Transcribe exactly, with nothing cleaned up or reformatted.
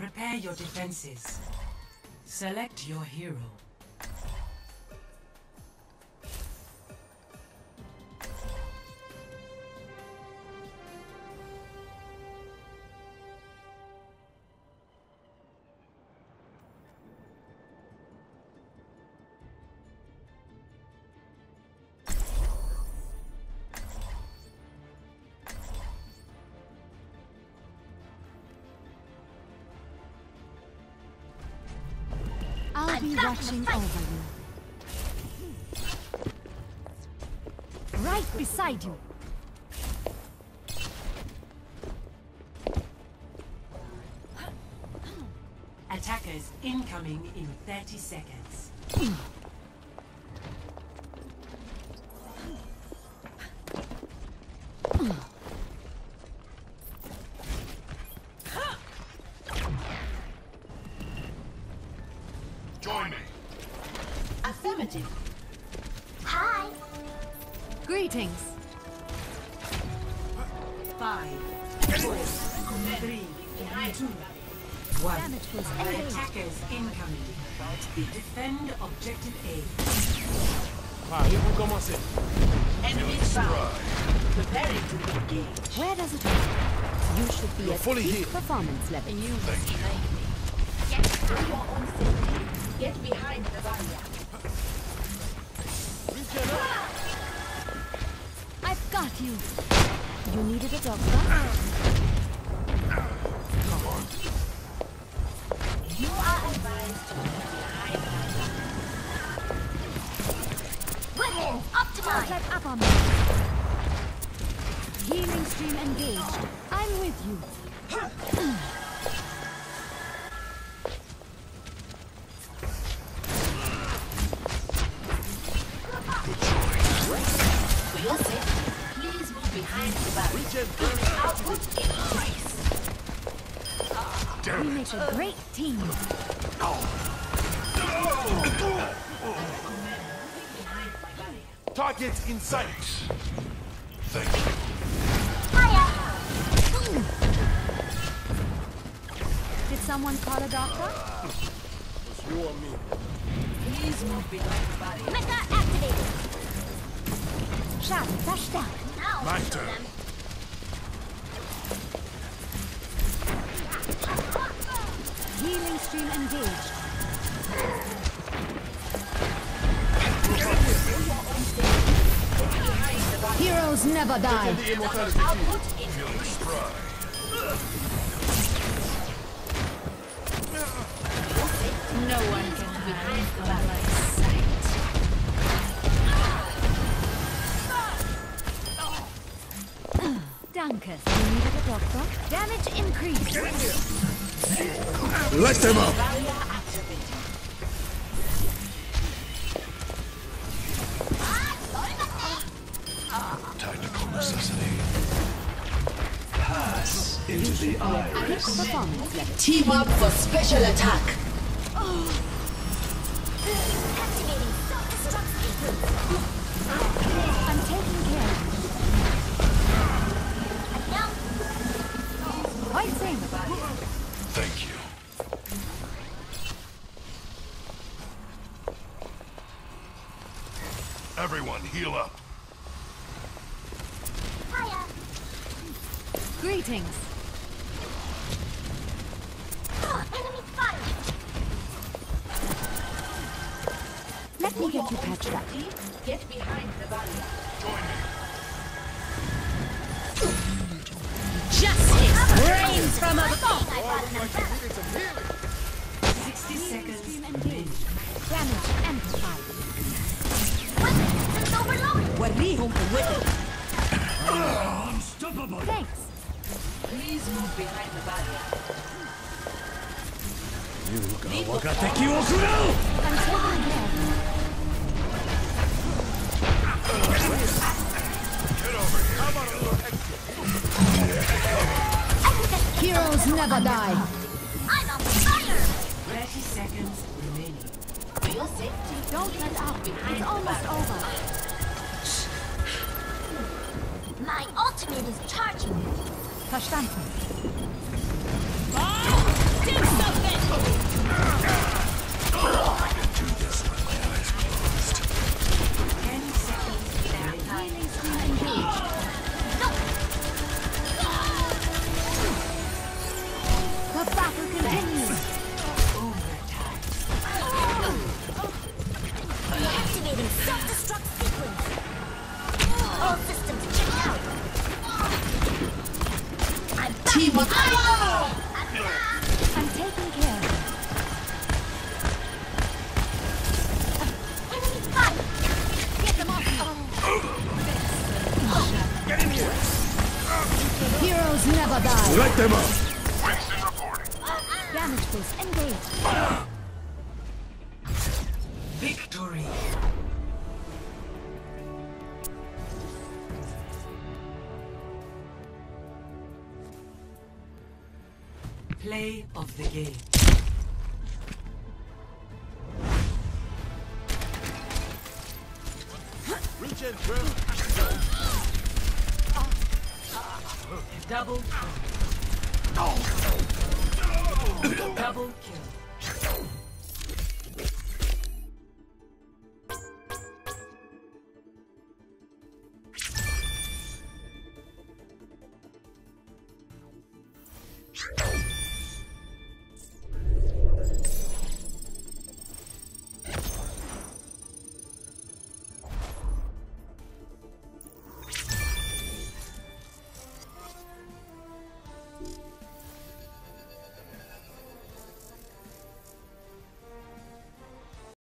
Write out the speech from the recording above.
Prepare your defenses. Select your hero. I'll be watching over you. Right beside you. Attackers incoming in thirty seconds. Join me. Affirmative. Hi. Greetings. Five, four, three, two, one. Damage was engaged. Attackers incoming. Defend objective A. Ah, here we commencer. Enemy found. Preparing to engage. Where does it hurt? You should be You're at fully peak healed. performance level. Thank you. Get to your own safety. Get behind the barrier. I've got you. You needed a doctor? You are advised to get behind the barrier. Weapons optimized. Get up on me. Healing stream engaged. I'm with you. For your safety, please move behind the barrier. Output increase. We make a great team. Targets in sight. Thank you. Did someone call a doctor? It's you or me. Please move behind the barrier. Mecha activated. Schaden verstärkt. Now My show turn. them. Healing stream engaged. Heroes never die. Feeling spry. No one can hide from my sight. Danke. You needed a doctor? Damage increased. Light them up. Barrier activated. Tactical necessity. Pass into the Peak iris. performance level. Team up for special attack. Activating self-destruct sequence. I'm taking care. Now, Hoisting. Thank you. Everyone, heal up. fire. Greetings. Enemy fire. Let me get you patched up. Get behind the barrier. Justice reigns from above. sixty seconds Stream remaining. engaged. Damage amplified. Weapon systems overloaded. Thanks. Please move behind the barrier. I'm taking care of you. Heroes never die. I'm on fire. thirty seconds remaining. For your safety, Don't let up. It's almost over. my ultimate is charging. Verstanden. see what I I'm taking care. Get them off me. Heroes never die. Light them up. Winston reporting. Damage boost engaged. Victory. Play of the game. Reach and drill. Double kill. Double kill. Reloading.